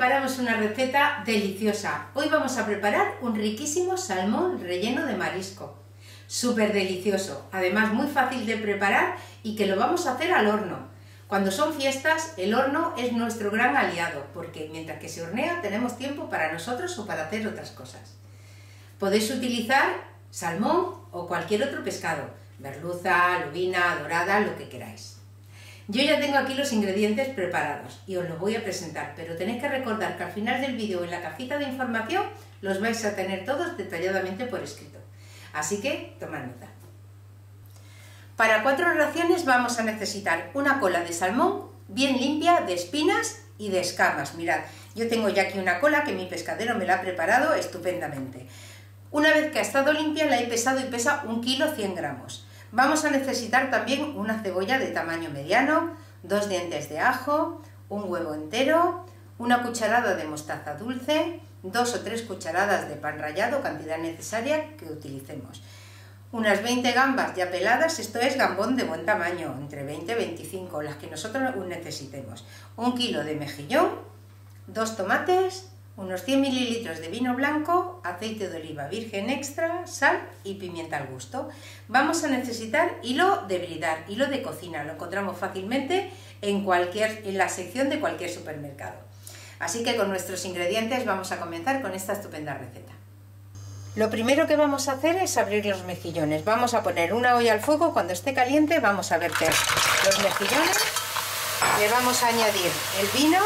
preparamos una receta deliciosa. Hoy vamos a preparar un riquísimo salmón relleno de marisco. Súper delicioso, además muy fácil de preparar y que lo vamos a hacer al horno. Cuando son fiestas, el horno es nuestro gran aliado, porque mientras que se hornea tenemos tiempo para nosotros o para hacer otras cosas. Podéis utilizar salmón o cualquier otro pescado, merluza, lubina, dorada, lo que queráis. Yo ya tengo aquí los ingredientes preparados y os los voy a presentar, pero tenéis que recordar que al final del vídeo en la cajita de información los vais a tener todos detalladamente por escrito. Así que tomad nota. Para 4 raciones vamos a necesitar una cola de salmón bien limpia de espinas y de escamas. Mirad, yo tengo ya aquí una cola que mi pescadero me la ha preparado estupendamente. Una vez que ha estado limpia la he pesado y pesa 1 kilo 100 gramos. Vamos a necesitar también una cebolla de tamaño mediano, 2 dientes de ajo, un huevo entero, una cucharada de mostaza dulce, 2 o 3 cucharadas de pan rallado, cantidad necesaria que utilicemos. Unas 20 gambas ya peladas, esto es gambón de buen tamaño, entre 20 y 25, las que nosotros necesitemos. 1 kilo de mejillón, 2 tomates, unos 100 mililitros de vino blanco, aceite de oliva virgen extra, sal y pimienta al gusto. Vamos a necesitar hilo de bridar, hilo de cocina, lo encontramos fácilmente en la sección de cualquier supermercado. Así que con nuestros ingredientes vamos a comenzar con esta estupenda receta. Lo primero que vamos a hacer es abrir los mejillones. Vamos a poner una olla al fuego, cuando esté caliente vamos a verter los mejillones, le vamos a añadir el vino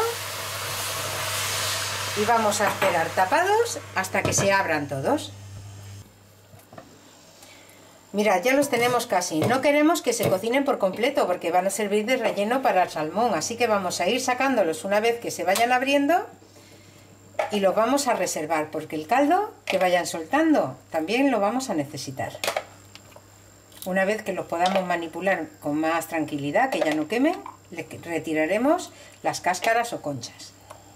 y vamos a esperar tapados hasta que se abran todos. Mirad, ya los tenemos casi. No queremos que se cocinen por completo porque van a servir de relleno para el salmón, así que vamos a ir sacándolos una vez que se vayan abriendo y los vamos a reservar porque el caldo que vayan soltando también lo vamos a necesitar. Una vez que los podamos manipular con más tranquilidad, que ya no quemen, le retiraremos las cáscaras o conchas.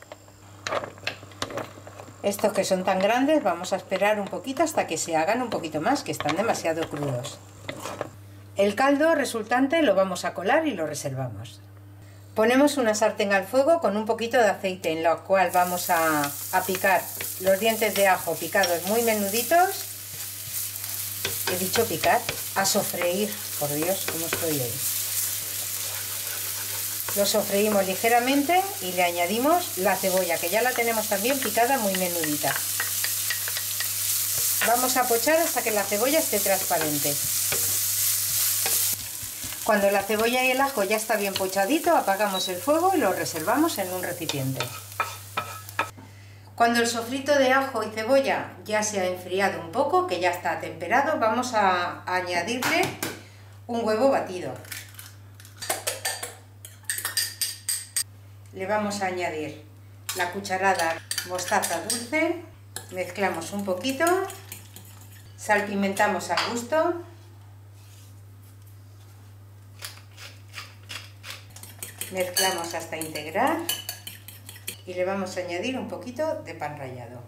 Estos que son tan grandes vamos a esperar un poquito hasta que se hagan un poquito más, que están demasiado crudos. El caldo resultante lo vamos a colar y lo reservamos. Ponemos una sartén al fuego con un poquito de aceite, en la cual vamos a picar los dientes de ajo picados muy menuditos. He dicho picar, a sofreír, por Dios, cómo estoy hoy. Lo sofreímos ligeramente y le añadimos la cebolla, que ya la tenemos también picada muy menudita. Vamos a pochar hasta que la cebolla esté transparente. Cuando la cebolla y el ajo ya está bien pochadito, apagamos el fuego y lo reservamos en un recipiente. Cuando el sofrito de ajo y cebolla ya se ha enfriado un poco, que ya está temperado, vamos a añadirle un huevo batido. Le vamos a añadir la cucharada de mostaza dulce, mezclamos un poquito, salpimentamos al gusto, mezclamos hasta integrar y le vamos a añadir un poquito de pan rallado.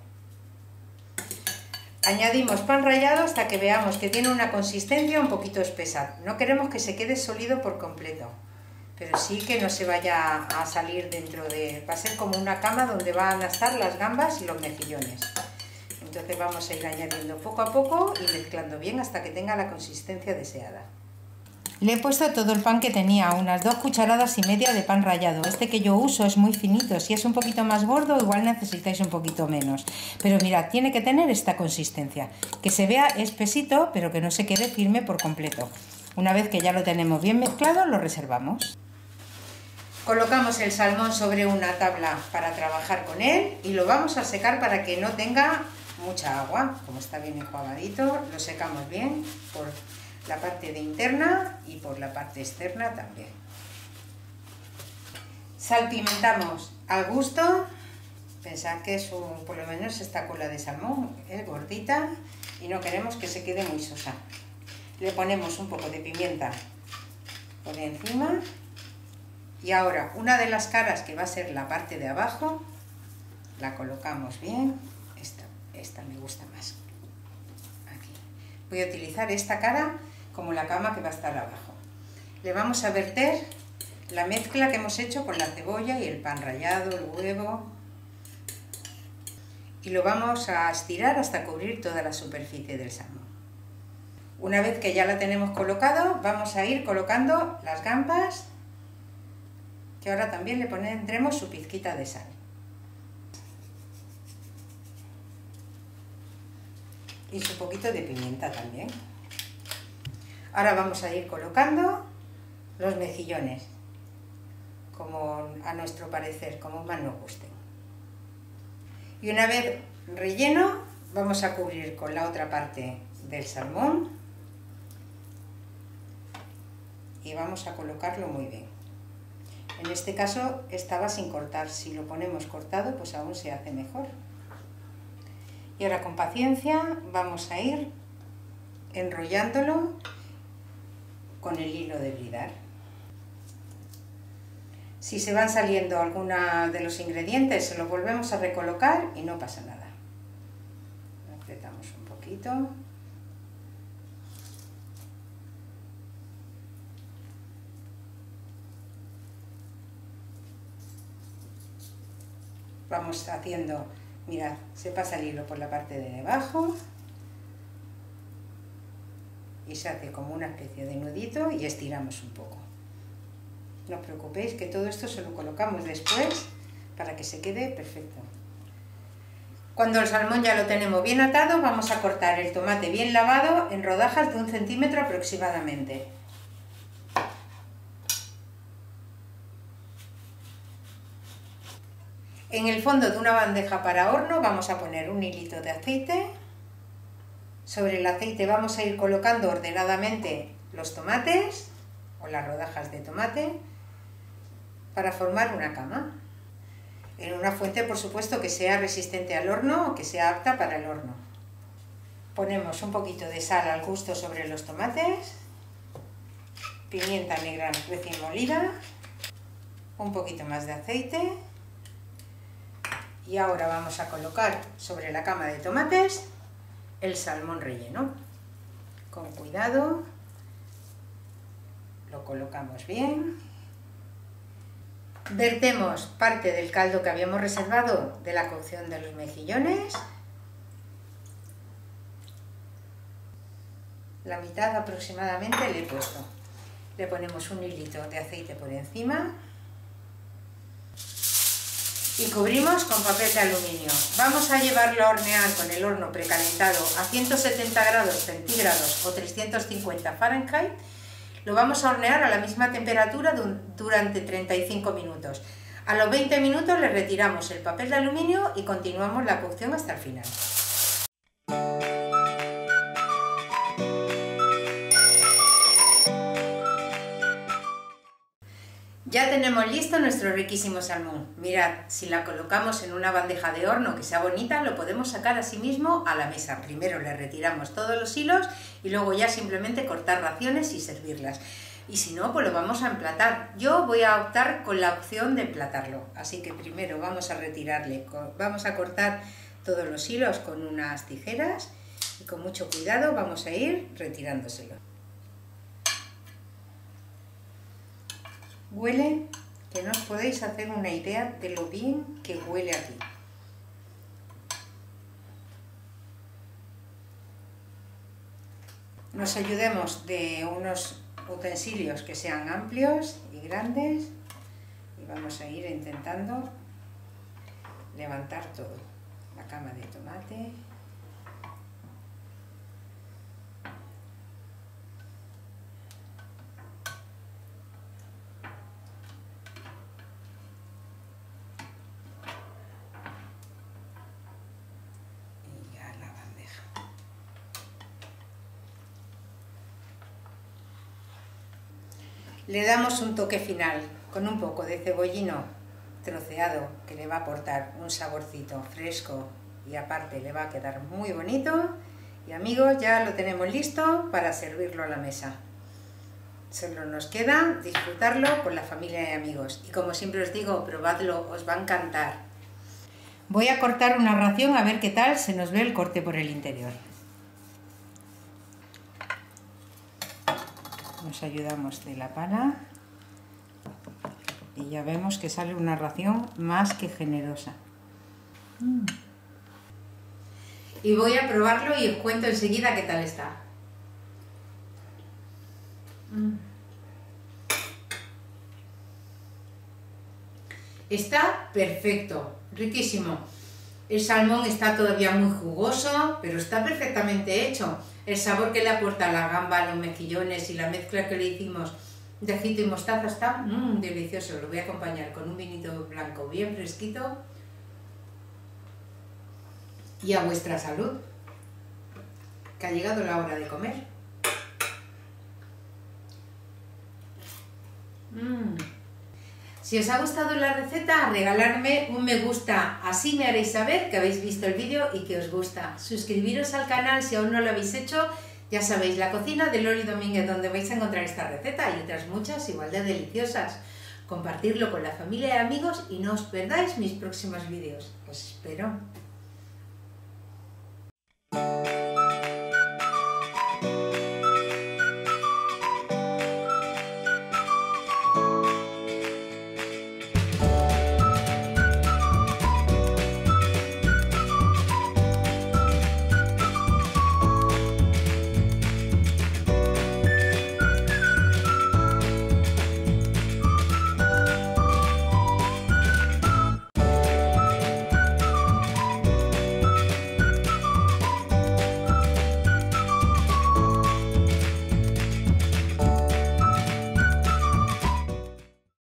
Añadimos pan rallado hasta que veamos que tiene una consistencia un poquito espesa. No queremos que se quede sólido por completo, pero sí que no se vaya a salir dentro de... va a ser como una cama donde van a estar las gambas y los mejillones. Entonces vamos a ir añadiendo poco a poco y mezclando bien hasta que tenga la consistencia deseada. Le he puesto todo el pan que tenía, unas 2 cucharadas y media de pan rallado. Este que yo uso es muy finito, si es un poquito más gordo igual necesitáis un poquito menos. Pero mirad, tiene que tener esta consistencia, que se vea espesito pero que no se quede firme por completo. Una vez que ya lo tenemos bien mezclado, lo reservamos. Colocamos el salmón sobre una tabla para trabajar con él y lo vamos a secar para que no tenga mucha agua. Como está bien enjuagadito, lo secamos bien por la parte de interna y por la parte externa también. Salpimentamos al gusto. Pensad que es por lo menos esta cola de salmón es gordita y no queremos que se quede muy sosa. Le ponemos un poco de pimienta por encima. Y ahora una de las caras, que va a ser la parte de abajo, la colocamos bien. Esta me gusta más. Aquí. Voy a utilizar esta cara como la cama que va a estar abajo. Le vamos a verter la mezcla que hemos hecho con la cebolla y el pan rallado, el huevo. y lo vamos a estirar hasta cubrir toda la superficie del salmón. Una vez que ya la tenemos colocado, vamos a ir colocando las gambas, que ahora también le pondremos su pizquita de sal. Y su poquito de pimienta también. Ahora vamos a ir colocando los mejillones, como a nuestro parecer, como más nos gusten. Y una vez relleno, vamos a cubrir con la otra parte del salmón y vamos a colocarlo muy bien. En este caso estaba sin cortar, si lo ponemos cortado pues aún se hace mejor. Y ahora con paciencia vamos a ir enrollándolo con el hilo de bridar. Si se van saliendo algunos de los ingredientes, se los volvemos a recolocar y no pasa nada. Apretamos un poquito. Vamos haciendo, mirad, se pasa el hilo por la parte de debajo y se hace como una especie de nudito y estiramos un poco. No os preocupéis que todo esto se lo colocamos después para que se quede perfecto. Cuando el salmón ya lo tenemos bien atado, vamos a cortar el tomate bien lavado en rodajas de 1 centímetro aproximadamente. En el fondo de una bandeja para horno vamos a poner un hilito de aceite. Sobre el aceite vamos a ir colocando ordenadamente los tomates o las rodajas de tomate para formar una cama. En una fuente, por supuesto, que sea resistente al horno o que sea apta para el horno. Ponemos un poquito de sal al gusto sobre los tomates, pimienta negra recién molida, un poquito más de aceite y ahora vamos a colocar sobre la cama de tomates el salmón relleno. Con cuidado lo colocamos bien. Vertemos parte del caldo que habíamos reservado de la cocción de los mejillones, la mitad aproximadamente le he puesto. Le ponemos un hilito de aceite por encima y cubrimos con papel de aluminio. Vamos a llevarlo a hornear con el horno precalentado a 170 grados centígrados o 350 Fahrenheit. Lo vamos a hornear a la misma temperatura durante 35 minutos. A los 20 minutos le retiramos el papel de aluminio y continuamos la cocción hasta el final. Ya tenemos listo nuestro riquísimo salmón. Mirad, si la colocamos en una bandeja de horno que sea bonita, lo podemos sacar así mismo a la mesa. Primero le retiramos todos los hilos y luego ya simplemente cortar raciones y servirlas. Y si no, pues lo vamos a emplatar. Yo voy a optar con la opción de emplatarlo. Así que primero vamos a retirarle, vamos a cortar todos los hilos con unas tijeras y con mucho cuidado vamos a ir retirándoselo. Huele, que no os podéis hacer una idea de lo bien que huele aquí. Nos ayudemos de unos utensilios que sean amplios y grandes y vamos a ir intentando levantar todo. La cama de tomate. Le damos un toque final con un poco de cebollino troceado que le va a aportar un saborcito fresco y aparte le va a quedar muy bonito. Y amigos, ya lo tenemos listo para servirlo a la mesa. Solo nos queda disfrutarlo con la familia y amigos. Y como siempre os digo, probadlo, os va a encantar. Voy a cortar una ración a ver qué tal se nos ve el corte por el interior. Nos ayudamos de la pala y ya vemos que sale una ración más que generosa. y voy a probarlo y os cuento enseguida qué tal está. Está perfecto, riquísimo. El salmón está todavía muy jugoso, pero está perfectamente hecho. El sabor que le aporta la gamba, los mejillones y la mezcla que le hicimos de ajito y mostaza está delicioso. Lo voy a acompañar con un vinito blanco bien fresquito. Y a vuestra salud, que ha llegado la hora de comer. Si os ha gustado la receta, regalarme un me gusta, así me haréis saber que habéis visto el vídeo y que os gusta. Suscribiros al canal si aún no lo habéis hecho. Ya sabéis, la cocina de Loli Domínguez, donde vais a encontrar esta receta y otras muchas igual de deliciosas. Compartirlo con la familia y amigos y no os perdáis mis próximos vídeos. Os espero.